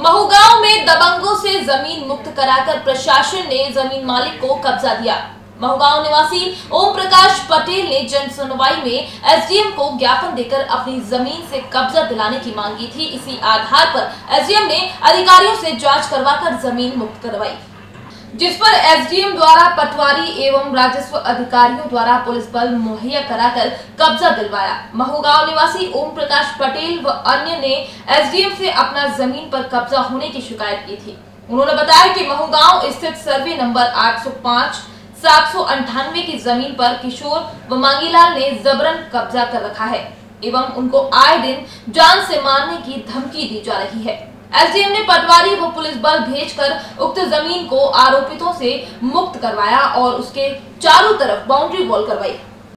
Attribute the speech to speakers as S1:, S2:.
S1: महूगांव में दबंगों से जमीन मुक्त कराकर प्रशासन ने जमीन मालिक को कब्जा दिया। महूगांव निवासी ओम प्रकाश पटेल ने जन सुनवाई में एसडीएम को ज्ञापन देकर अपनी जमीन से कब्जा दिलाने की मांग की थी। इसी आधार पर एसडीएम ने अधिकारियों से जांच करवाकर जमीन मुक्त करवाई, जिस पर एसडीएम द्वारा पटवारी एवं राजस्व अधिकारियों द्वारा पुलिस बल मुहैया कराकर कब्जा दिलवाया। महूगांव निवासी ओम प्रकाश पटेल व अन्य ने एसडीएम से अपना जमीन पर कब्जा होने की शिकायत की थी। उन्होंने बताया कि महूगांव स्थित सर्वे नंबर 805 798 की जमीन पर किशोर व मांगीलाल ने जबरन कब्जा कर रखा है एवं उनको आए दिन जान से मारने की धमकी दी जा रही है। एसडीएम ने पटवारी व पुलिस बल भेजकर उक्त जमीन को आरोपितों से मुक्त करवाया और उसके चारों तरफ बाउंड्री वॉल करवाई।